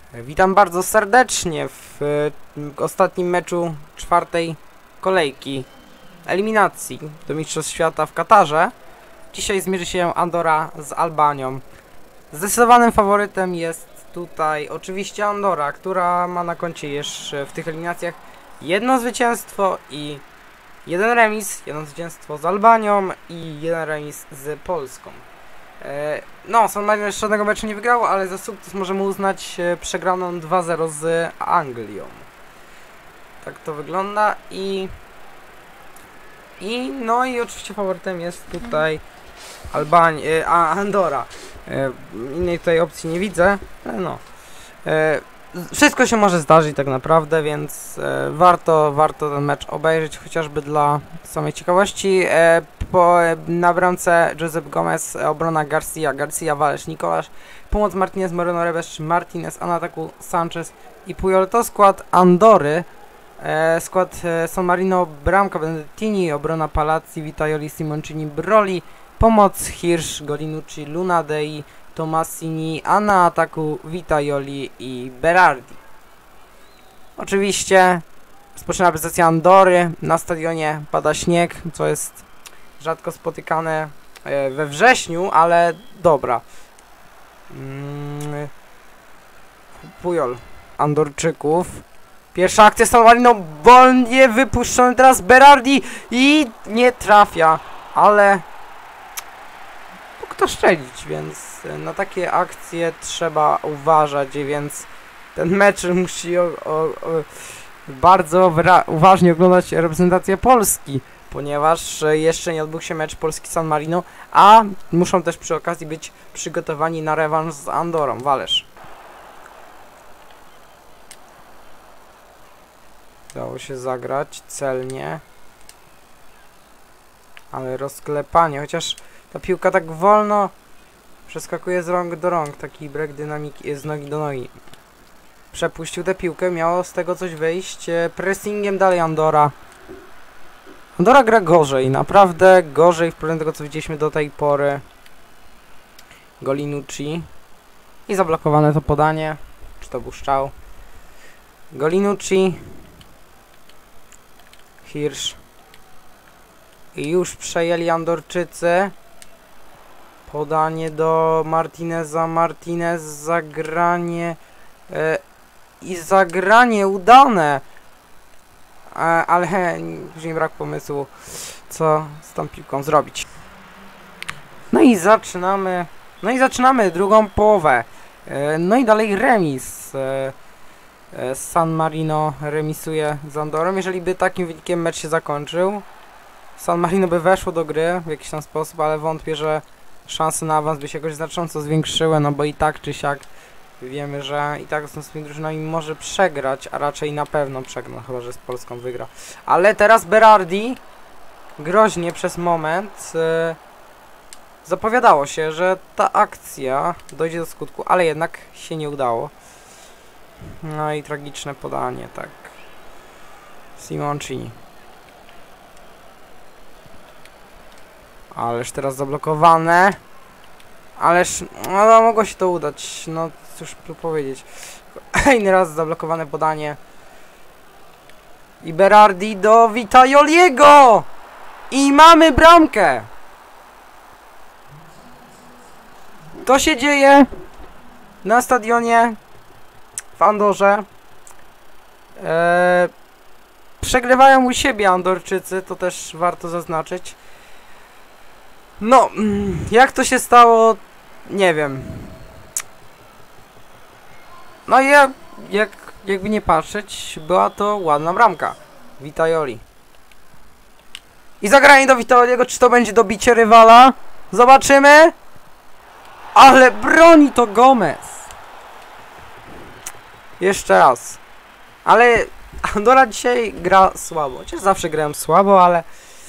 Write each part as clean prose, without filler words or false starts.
Witam bardzo serdecznie w ostatnim meczu czwartej kolejki eliminacji do Mistrzostw Świata w Katarze. Dzisiaj zmierzy się Andora z Albanią. Zdecydowanym faworytem jest tutaj oczywiście Andora, która ma na koncie jeszcze w tych eliminacjach jedno zwycięstwo i jeden remis, jedno zwycięstwo z Albanią i jeden remis z Polską. No, San Marino jeszcze żadnego meczu nie wygrało, ale za sukces możemy uznać przegraną 2-0 z Anglią. Tak to wygląda no i oczywiście faworytem jest tutaj Andora. Innej tutaj opcji nie widzę, ale no. Wszystko się może zdarzyć tak naprawdę, więc warto ten mecz obejrzeć, chociażby dla samej ciekawości. Na bramce Josep Gomez, obrona Garcia, Walesz, Nikolasz, pomoc Martinez, Moreno, Rebesz, Martinez, a na ataku Sanchez i Puyol. To skład Andory. Skład San Marino, bramka Benedettini, obrona Palazzi, Vitaioli, Simoncini, Broli, pomoc Hirsch, Golinucci, Lunadei, Tomassini, a na ataku Vitaioli i Berardi. Oczywiście rozpoczyna prezentacja Andory. Na stadionie pada śnieg, co jest rzadko spotykane we wrześniu, ale dobra. Puyol Andorczyków. Pierwsza akcja San Marino, wolnie wypuszczony teraz Berardi i nie trafia, ale mógł to szczelić, więc na takie akcje trzeba uważać, więc ten mecz musi bardzo uważnie oglądać reprezentację Polski, ponieważ jeszcze nie odbył się mecz Polski-San Marino, a muszą też przy okazji być przygotowani na rewanż z Andorą. Walesz. Dało się zagrać celnie, ale rozklepanie, chociaż ta piłka tak wolno przeskakuje z rąk do rąk, taki break dynamiki z nogi do nogi. Przepuścił tę piłkę, miało z tego coś wyjść. Pressingiem dalej Andora. Andora gra gorzej, naprawdę gorzej w porównaniu do tego, co widzieliśmy do tej pory. Golinucci. I zablokowane to podanie. Czy to był strzał? Golinucci. Hirsch. I już przejęli Andorczycy. Podanie do Martineza. Martinez, zagranie. I zagranie udane. Ale później brak pomysłu, co z tą piłką zrobić. No i zaczynamy drugą połowę. No i dalej remis. San Marino remisuje z Andorą. Jeżeli by takim wynikiem mecz się zakończył, San Marino by weszło do gry w jakiś tam sposób, ale wątpię, że szanse na awans by się jakoś znacząco zwiększyły, no bo i tak czy siak wiemy, że i tak z tymi drużynami może przegrać, a raczej na pewno przegra, chyba że z Polską wygra. Ale teraz Berardi groźnie przez moment zapowiadało się, że ta akcja dojdzie do skutku, ale jednak się nie udało. No i tragiczne podanie, tak. Simoncini. Ależ teraz zablokowane. Ależ, no mogło się to udać, no cóż tu powiedzieć. Kolejny raz zablokowane podanie. I Berardi do Vitaioliego! I mamy bramkę! To się dzieje na stadionie w Andorze. Przegrywają u siebie Andorczycy, to też warto zaznaczyć. No, jak to się stało, nie wiem. No i jakby nie patrzeć, była to ładna bramka. Vitaioli. I zagranie do Vitaioliego, czy to będzie dobicie rywala? Zobaczymy. Ale broni to Gomez. Jeszcze raz. Ale Andora dzisiaj gra słabo. Chociaż zawsze grałem słabo, ale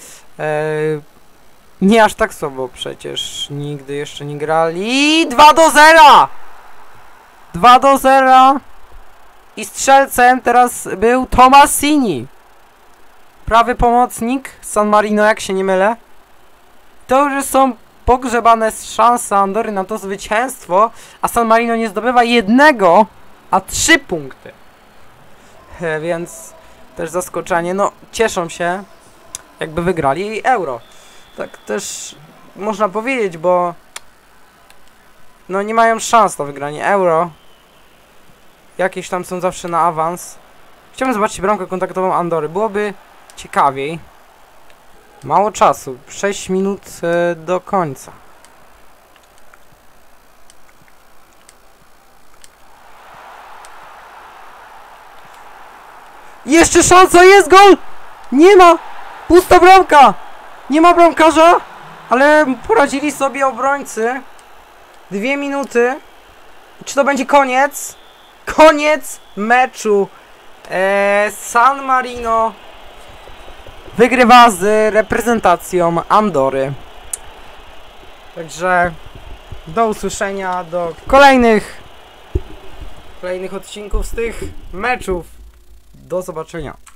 nie aż tak słabo przecież. Nigdy jeszcze nie grali. 2-0! 2-0. I strzelcem teraz był Tomassini. Prawy pomocnik San Marino, jak się nie mylę. To już są pogrzebane szanse Andory na to zwycięstwo, a San Marino nie zdobywa jednego a 3 punkty. Więc też zaskoczenie. No, cieszą się, jakby wygrali Euro. Tak też można powiedzieć, bo no nie mają szans na wygranie Euro. Jakieś tam są zawsze na awans. Chciałbym zobaczyć bramkę kontaktową Andory. Byłoby ciekawiej. Mało czasu. 6 minut do końca. Jeszcze szansa, jest gol! Nie ma! Pusta bramka! Nie ma bramkarza, ale poradzili sobie obrońcy. 2 minuty. Czy to będzie koniec? Koniec meczu. San Marino wygrywa z reprezentacją Andory. Także do usłyszenia, do kolejnych odcinków z tych meczów. Do zobaczenia.